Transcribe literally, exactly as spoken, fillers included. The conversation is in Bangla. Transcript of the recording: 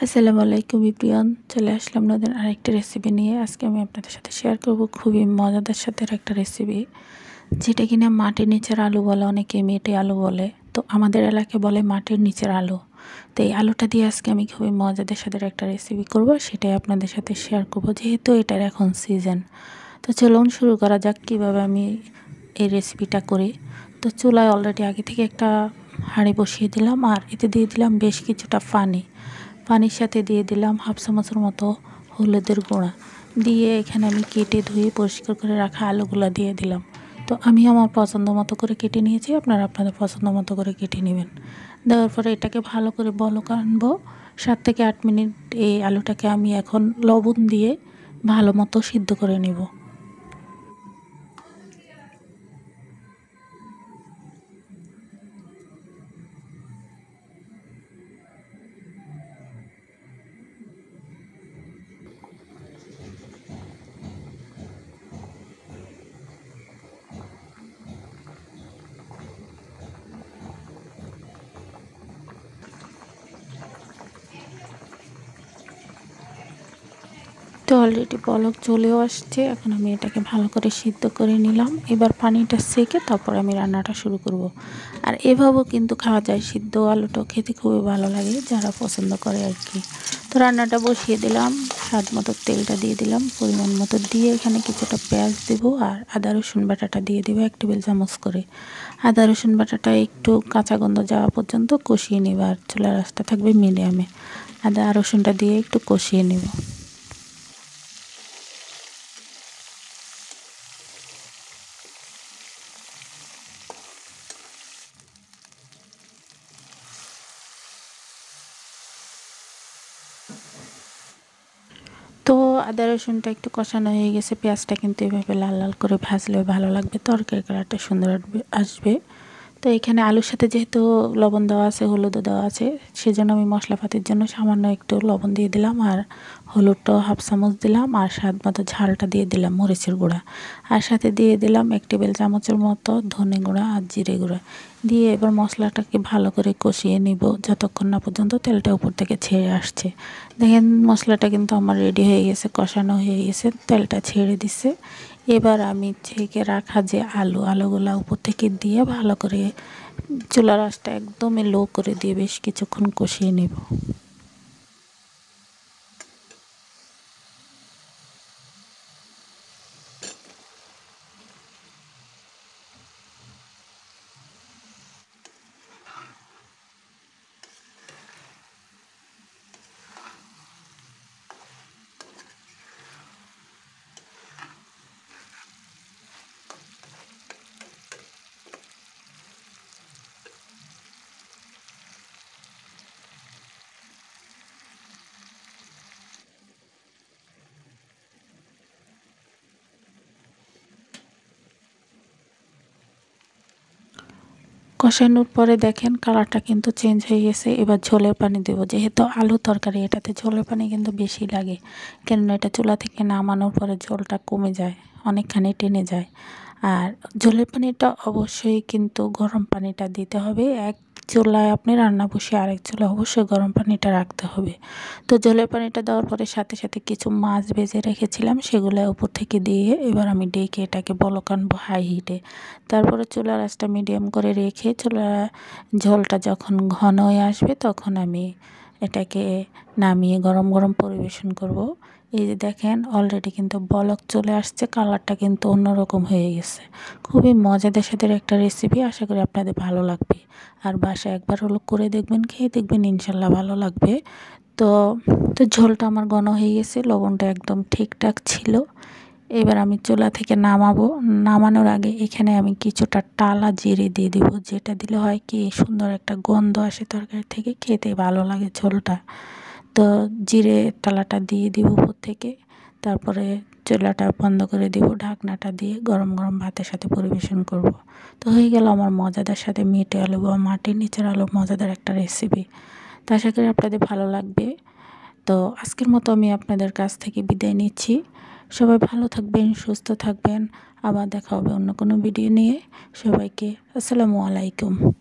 আসসালামু আলাইকুম এভরিওয়ান, চলে আসলাম নতুন আরেকটা রেসিপি নিয়ে। আজকে আমি আপনাদের সাথে শেয়ার করব খুবই মজাদার সাথে একটা রেসিপি, যেটা কিনা মাটির নিচের আলু বলে, অনেকে মেটে আলু বলে, তো আমাদের এলাকায় বলে মাটির নিচের আলু। তো এই আলুটা দিয়ে আজকে আমি খুবই মজাদার সাথে একটা রেসিপি করব, সেটাই আপনাদের সাথে শেয়ার করব, যেহেতু এটার এখন সিজন। তো চলুন শুরু করা যাক কীভাবে আমি এই রেসিপিটা করি। তো চুলায় অলরেডি আগে থেকে একটা হাঁড়ি বসিয়ে দিলাম, আর এতে দিয়ে দিলাম বেশ কিছুটা পানি। পানির সাথে দিয়ে দিলাম হাফ চামচের মতো হলুদের গুঁড়া, দিয়ে এখানে আমি কেটে ধুয়ে পরিষ্কার করে রাখা আলুগুলো দিয়ে দিলাম। তো আমি আমার পছন্দ মতো করে কেটে নিয়েছি, আপনারা আপনাদের পছন্দ মতো করে কেটে নেবেন। দেওয়ার পরে এটাকে ভালো করে বলক আনবো সাত থেকে আট মিনিট। এই আলুটাকে আমি এখন লবণ দিয়ে ভালো মতো সিদ্ধ করে নেব। তো অলরেডি বলক চলেও আসছে, এখন আমি এটাকে ভালো করে সিদ্ধ করে নিলাম। এবার পানিটা সেকে তারপর আমি রান্নাটা শুরু করব। আর এভাবেও কিন্তু খাওয়া যায়, সিদ্ধ আলুটাও খেতে খুবই ভালো লাগে যারা পছন্দ করে আর কি। তো রান্নাটা বসিয়ে দিলাম, স্বাদ মতো তেলটা দিয়ে দিলাম, পরিমাণ মতো দিয়ে এখানে কিছুটা পেঁয়াজ দেবো আর আদা রসুন বাটাটা দিয়ে দেবো এক টেবিল চামচ করে। আদা রসুন বাটাটা একটু কাঁচা গন্ধ যাওয়া পর্যন্ত কষিয়ে নেব, আর চুলার আঁচটা থাকবে মিডিয়ামে। আদা রসুনটা দিয়ে একটু কষিয়ে নেব। তো আদা রসুনটা একটু কষানো হয়ে গেছে, পেঁয়াজটা কিন্তু এভাবে লাল লাল করে ভাজলে ভালো লাগবে, তরকারি কালারটা সুন্দর আসবে। তো এখানে আলুর সাথে যেহেতু লবণ দেওয়া আছে, হলুদও দেওয়া আছে, সেজন্য আমি মশলাপাতির জন্য সামান্য একটু লবণ দিয়ে দিলাম, আর হলুদটাও হাফ চামচ দিলাম, আর স্বাদ মতো ঝালটা দিয়ে দিলাম মরিচের গুঁড়া, আর সাথে দিয়ে দিলাম এক টেবিল চামচের মতো ধনে গুঁড়া আর জিরে গুঁড়া দিয়ে এবার মশলাটাকে ভালো করে কষিয়ে নিব যতক্ষণ না পর্যন্ত তেলটা উপর থেকে ছেড়ে আসছে। দেখেন মশলাটা কিন্তু আমার রেডি হয়ে গেছে, কষানো হয়ে গেছে, তেলটা ছেড়ে দিছে। এবার আমি ছেঁকে রাখা যে আলু আলুগুলা উপর থেকে দিয়ে ভালো করে চুলার আঁচটা একদমই লো করে দিয়ে বেশ কিছুক্ষণ কষিয়ে নেব। কষানোর পরে দেখেন কালারটা কিন্তু চেঞ্জ হয়ে গেছে। এবার ঝোলের পানি দেব, যেহেতু আলু তরকারি এটাতে ঝোলের পানি কিন্তু বেশি লাগে, কেননা এটা চুলা থেকে নামানোর পরে ঝোলটা কমে যায়, অনেকখানি টেনে যায়। আর ঝোলের পানিটা অবশ্যই কিন্তু গরম পানিটা দিতে হবে। এক চুলায় আপনি রান্না বসিয়ে আরেক চুলায় অবশ্যই গরম পানিটা রাখতে হবে। তো ঝোলের পানিটা দেওয়ার পরে সাথে সাথে কিছু মাছ ভেজে রেখেছিলাম, সেগুলো উপর থেকে দিয়ে এবার আমি ডেকে এটাকে বলক আনবো হাই হিটে। তারপরে চুলার আঁচটা মিডিয়াম করে রেখে চুলা ঝোলটা যখন ঘন হয়ে আসবে তখন আমি এটাকে নামিয়ে গরম গরম পরিবেশন করব। এই যে দেখেন অলরেডি কিন্তু বলক চলে আসছে, কালারটা কিন্তু অন্যরকম হয়ে গেছে। খুবই মজাদার সাথে একটা রেসিপি, আশা করি আপনাদের ভালো লাগবে। আর বাসায় একবার হলো করে দেখবেন, খেয়ে দেখবেন, ইনশাল্লাহ ভালো লাগবে। তো তো ঝোলটা আমার ঘন হয়ে গেছে, লবণটা একদম ঠিকঠাক ছিল। এবার আমি চুলা থেকে নামাবো। নামানোর আগে এখানে আমি কিছুটা টালা জিরে দিয়ে দিব, যেটা দিলে হয় কি সুন্দর একটা গন্ধ আসে তরকারি থেকে, খেতে ভালো লাগে ঝোলটা। তো জিরে টালাটা দিয়ে দিব উপর থেকে, তারপরে চুলাটা বন্ধ করে দিব, ঢাকনাটা দিয়ে গরম গরম ভাতের সাথে পরিবেশন করব। তো হয়ে গেল আমার মজাদার সাথে মেটে আলু বা মাটির নিচের আলু মজাদার একটা রেসিপি। তো আশা করি আপনাদের ভালো লাগবে। তো আজকের মতো আমি আপনাদের কাছ থেকে বিদায় নিচ্ছি। সবাই ভালো থাকবেন, সুস্থ থাকবেন, আবার দেখা হবে অন্য কোনো ভিডিও নিয়ে। সবাইকে আসসালামু আলাইকুম।